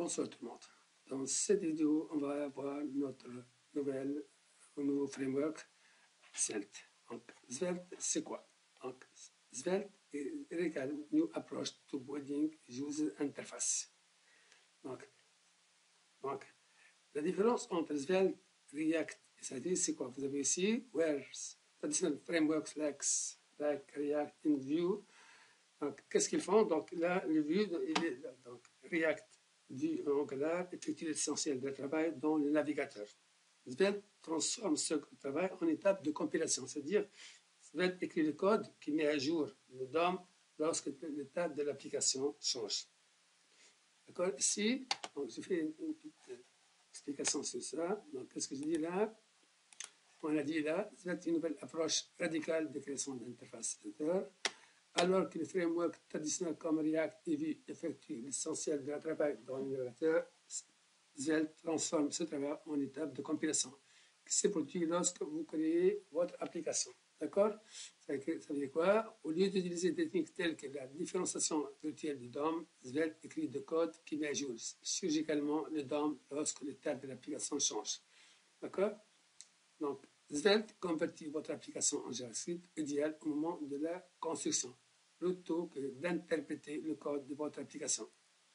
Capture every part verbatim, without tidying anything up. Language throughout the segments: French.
Bonsoir tout le monde. Dans cette vidéo, on va voir notre nouvelle, nouveau framework Svelte. Donc, Svelte, c'est quoi? Donc, Svelte is a new approach to building user interface. Donc, donc, la différence entre Svelte, React et Svelte, c'est quoi? Vous avez ici, where traditional frameworks like, like React and Vue. Donc, qu'est-ce qu'ils font? Donc, là, le Vue, il est là. Donc, React, Vue en Angular effectue l'essentiel du travail dans le navigateur. Svelte transforme ce travail en étape de compilation, c'est-à-dire Svelte écrit le code qui met à jour le D O M lorsque l'état de l'application change. D'accord? Ici, donc, je fais une, une petite explication sur ça. Donc, qu'est-ce que je dis là? On a dit là, Svelte est une nouvelle approche radicale de création d'interface. Alors que les frameworks traditionnels comme React et Vue effectuent l'essentiel de travail dans le navigateur, Svelte transforme ce travail en étape de compilation, qui se produit lorsque vous créez votre application. D'accord? Ça veut dire quoi? Au lieu d'utiliser des techniques telles que la différenciation virtuelle du D O M, Svelte écrit du code qui met à jour surgicalement le D O M lorsque l'état de l'application change. D'accord? Donc, Svelte convertit votre application en JavaScript idéal au moment de la construction, plutôt que d'interpréter le code de votre application.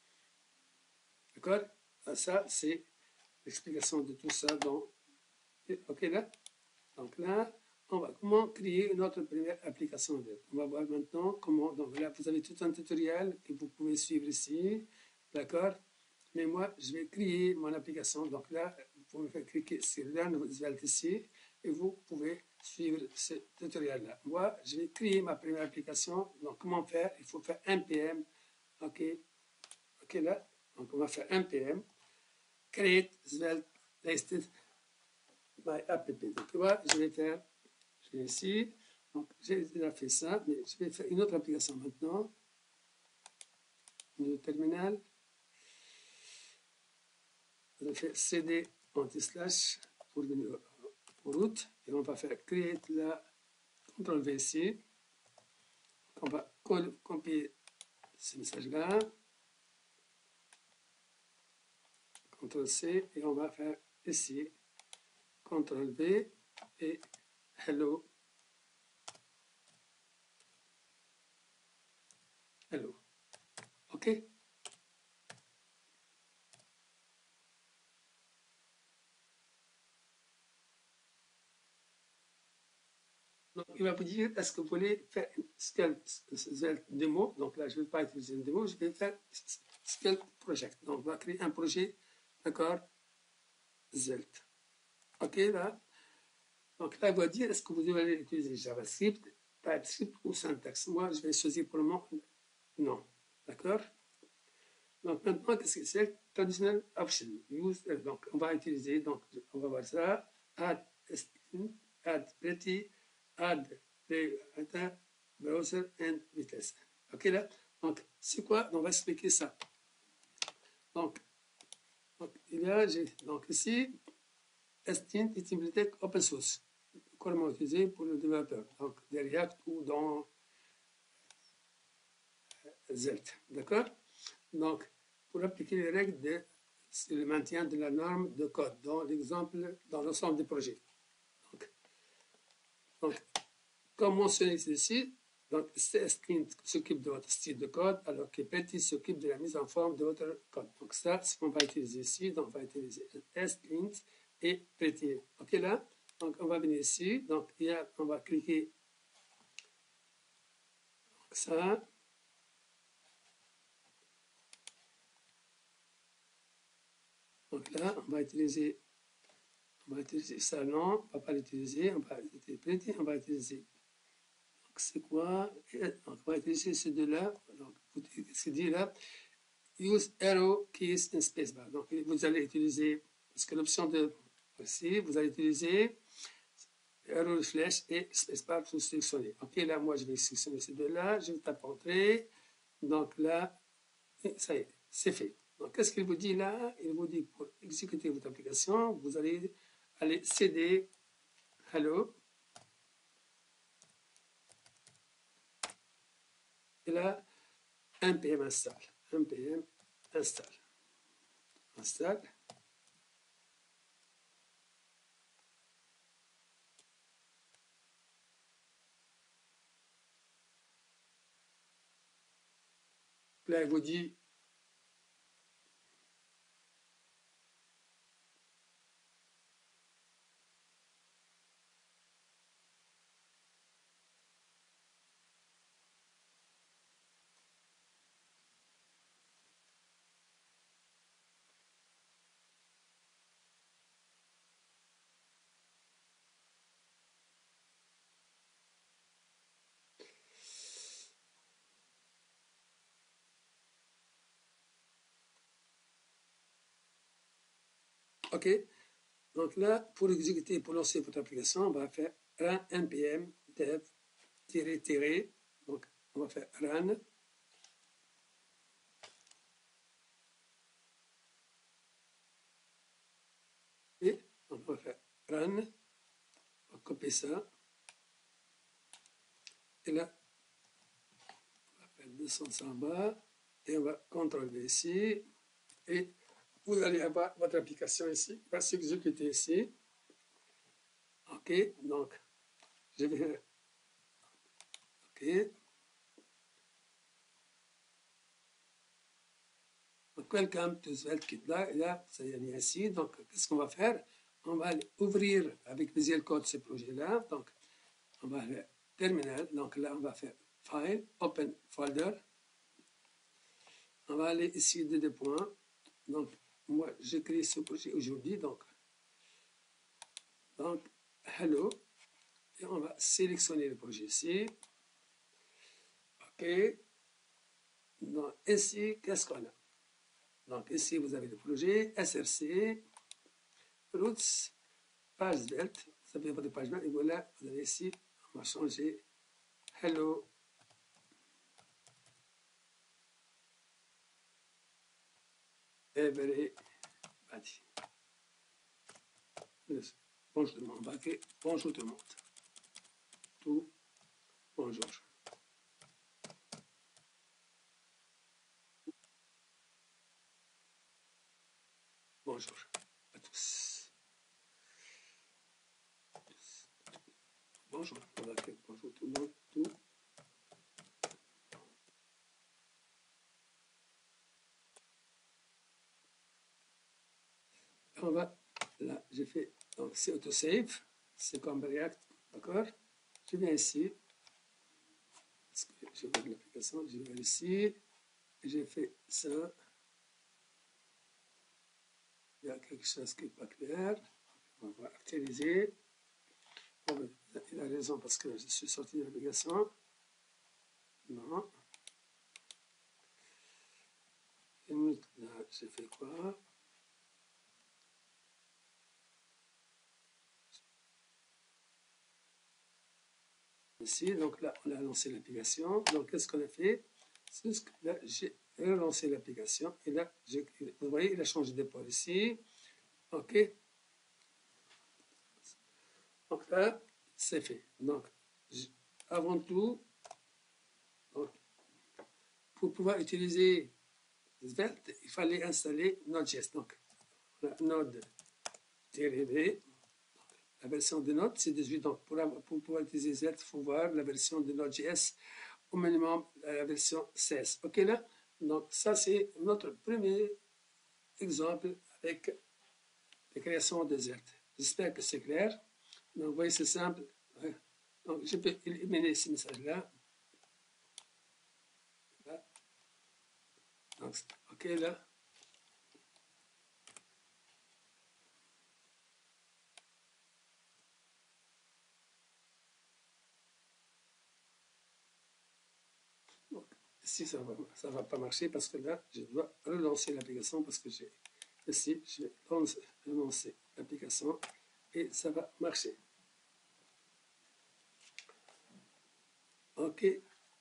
D'accord? Ça, c'est l'explication de tout ça. Dans... OK, là? Donc là, on va comment créer notre première application web. On va voir maintenant comment. Donc là, vous avez tout un tutoriel que vous pouvez suivre ici. D'accord? Mais moi, je vais créer mon application. Donc là, vous pouvez faire cliquer sur Learn Svelte ici et vous pouvez suivre ce tutoriel-là. Moi, je vais créer ma première application. Donc, comment faire? Il faut faire un P M. OK? OK, là. Donc, on va faire un P M. Create Svelte listed by app. Donc, moi, je vais faire, je vais ici. Donc, j'ai déjà fait ça, mais je vais faire une autre application maintenant. Le terminal. Je vais faire cd anti-slash pour venir pour root. Et on va faire create la contrôle V ici. On va copier ce message-là. contrôle C et on va faire ici contrôle V et hello. Hello. OK? Donc, il va vous dire, est-ce que vous voulez faire une Svelte démo? Donc là, je ne vais pas utiliser une démo, je vais faire Svelte project. Donc, on va créer un projet, d'accord? Svelte. OK, là. Donc là, il va dire, est-ce que vous devez utiliser JavaScript, TypeScript ou syntaxe? Moi, je vais choisir pour le moment non. D'accord? Donc maintenant, qu'est-ce que c'est? Traditional option. Use, donc, on va utiliser, donc, on va voir ça. Add, add pretty, add browser and vitesse. OK, là? Donc, c'est quoi? On va expliquer ça. Donc, donc il y a, donc ici, Estin est une bibliothèque open source. Comment utiliser pour le développeur? Donc, des React ou dans Svelte. D'accord? Donc, pour appliquer les règles de le maintien de la norme de code dans l'exemple, dans l'ensemble des projets. Donc, donc, comme mentionné ici, donc String s'occupe de votre style de code, alors que Pretty s'occupe de la mise en forme de votre code. Donc ça, c'est ce qu'on va utiliser ici. Donc on va utiliser String et Pretty. OK là? Donc on va venir ici. Donc il y a, on va cliquer donc, ça. Donc là, on va utiliser, on va utiliser ça, non, on ne va pas l'utiliser, on va utiliser Pretty, on va utiliser. Donc c'est quoi? Donc, on va utiliser ces deux-là. Donc c'est dit là, use arrow keys in spacebar. Donc vous allez utiliser, parce que l'option de ici, vous allez utiliser arrow flèche et spacebar pour sélectionner. Ok, là, moi je vais sélectionner ces deux-là, je vais taper entrée. Donc là, ça y est, c'est fait. Donc, qu'est-ce qu'il vous dit là? Il vous dit pour exécuter votre application, vous allez aller cd hello. Et là, npm install. npm install. installe. Là, il vous dit OK. Donc là, pour exécuter, pour lancer votre application, on va faire run npm dev tiré tiré. Donc, on va faire run. Et on va faire run. On va copier ça. Et là, on va faire descendre en bas. Et on va contrôler ici. Et vous allez avoir votre application ici, va s'exécuter ici. OK, donc je vais. OK. Donc, welcome to SvelteKit. Là, là, ça y est ici. Donc, qu'est-ce qu'on va faire? On va aller ouvrir avec Visual Code ce projet-là. Donc, on va aller terminal. Donc là, on va faire File, Open Folder. On va aller ici de deux points. Donc, moi, j'écris ce projet aujourd'hui. Donc, donc, Hello. Et on va sélectionner le projet ici. OK. Donc, ici, qu'est-ce qu'on a? Donc, ici, vous avez le projet S R C, Roots, page Svelte. Vous avez votre page Svelte. Et voilà, vous avez ici, on va changer Hello. Everybody. Bonjour tout le monde. Okay. Bonjour tout le monde. Tout. Bonjour. Bonjour à tous. Bonjour. Okay. Bonjour tout le monde. Tout. On va, là, j'ai fait, donc c'est autosave, c'est comme React, d'accord? Je viens ici, parce que j'ai ouvert l'application, je viens ici, j'ai fait ça. Il y a quelque chose qui n'est pas clair. On va actualiser. Il a raison parce que je suis sorti de l'application. Non. Une minute, là, j'ai fait quoi? Ici, donc là, on a lancé l'application. Donc, qu'est-ce qu'on a fait? C'est ce que là, j'ai relancé l'application. Et là, vous voyez, il a changé de port ici. OK. Donc là, c'est fait. Donc, avant tout, donc, pour pouvoir utiliser Svelte, il fallait installer Node.js. Donc, Node-V. La version de Node, c'est dix-huit. Donc, pour, pour pouvoir utiliser Svelte, il faut voir la version de Node.js, au minimum la version seize. OK, là? Donc, ça, c'est notre premier exemple avec la création de Svelte. J'espère que c'est clair. Donc, vous voyez, c'est simple. Donc, je peux éliminer ce message-là. Là. Donc, OK, là. Donc, ici, ça ne va, ça va pas marcher parce que là, je dois relancer l'application parce que j'ai ici, je vais relancer l'application et ça va marcher. OK.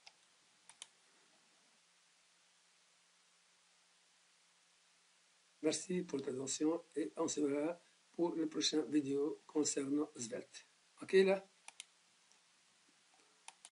Merci pour votre attention et on se verra pour la prochaine vidéo concernant Svelte. OK là?